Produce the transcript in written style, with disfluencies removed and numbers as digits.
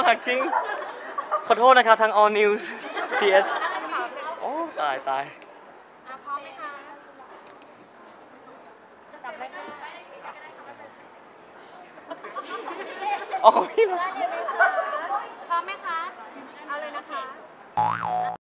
ากจริงขอโทษนะครับทาง All News TH โอ้ตายพร้อมไหมคะจับเลยค่ะอ๋อพี่เหรอ